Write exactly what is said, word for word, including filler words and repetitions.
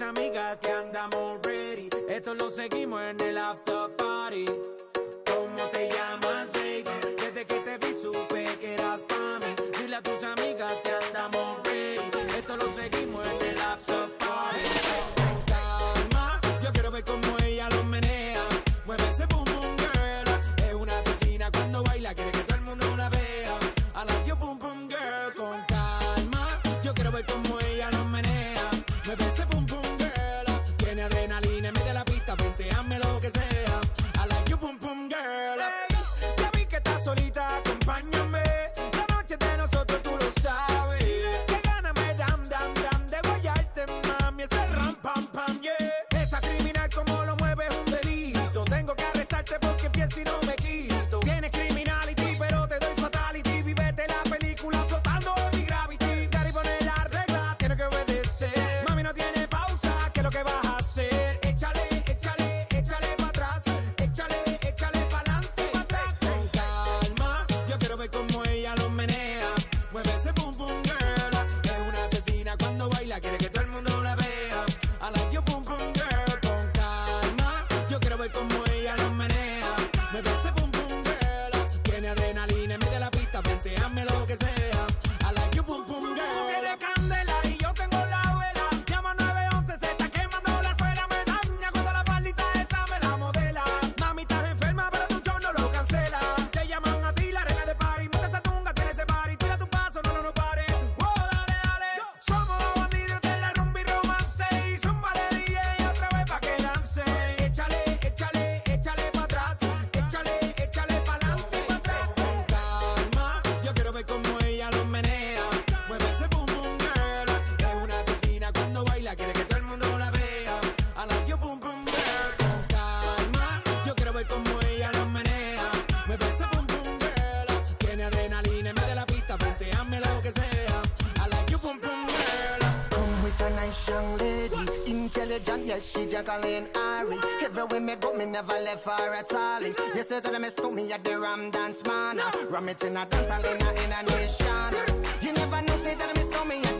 amigas que andamos ready. Esto lo seguimos en el after party. ¿Cómo te llamas, baby? Desde que te vi supe que eras pa' mí. Dile a tus amigas que andamos ready. Esto lo seguimos en el after party. Con calma, yo quiero ver cómo ella lo menea. Mueve ese boom boom girl. Es una asesina cuando baila, quiere que todo el mundo la vea. I like your boom boom girl. Con calma, yo quiero ver cómo ella lo menea. Mueve ese boom boom girl. Tiene adrenalina en medio de la pista, venteame lo que sea. I like your boom boom girl. Hey, ya vi que estás solita, acompáñame. La noche de nosotros tú lo sabes. Que gana me dam dam dam de guayarte, mami. Ese ram pam pam, yeah. Esa criminal como lo mueve es un delito. Tengo que arrestarte porque pienso y no me quito. Tienes criminality, pero te doy fatality. Vivete la película flotando en mi gravity. Gary pone la regla, tiene que obedecer. Mami no tiene pausa, ¿qué es lo que vas a hacer? Échale, échale, échale pa' atrás. Échale, échale pa'lante, pa' atrás. Con calma, yo quiero ver cómo ella lo menea. Mueve ese boom boom girl. Es una asesina cuando baila, quiere que todo el mundo la vea. I like your boom boom girl. Con calma, yo quiero ver cómo ella lo menea. Mueve ese boom boom girl. Tiene adrenalina en medio de la pista, venteame lo que sea. I like your boom boom girl. Tú tienes candela y yo tengo la vela. Llama nueve once, se está quemando la suela. Me daña cuando la faldita esa me la modela. Mami, estás enferma, pero tu show no lo cancela. Te llaman a ti, la reina de party. Monta esa tunga, tiene ese party. Tira tu paso, no, no, no pare. Wow, dale, dale. Somos los bandidos de la rumba y romance. Y zumba de D J otra vez pa' que lance. Échale, échale, échale pa' atrás. Échale, échale pa'lante y pa' atrás. Con calma, yo quiero ver cómo ella lo menea. Mueve ese boom boom girl. Es una asesina cuando baila, quiere que todo el mundo la vea. I like your boom boom girl. Con calma, yo quiero ver cómo ella lo menea. Mueve ese boom boom girl. Tiene adrenalina en medio de la pista, venteame lo que sea. I like your boom boom girl. Come with a nice young lady, intelligent, yes, she Jacqueline Ari. Everywhere me go, me never left her at all. You say that I miss me at the Ram Dance Man. Ram it in a dance hall in a, in a nation. You never know, say that I miss me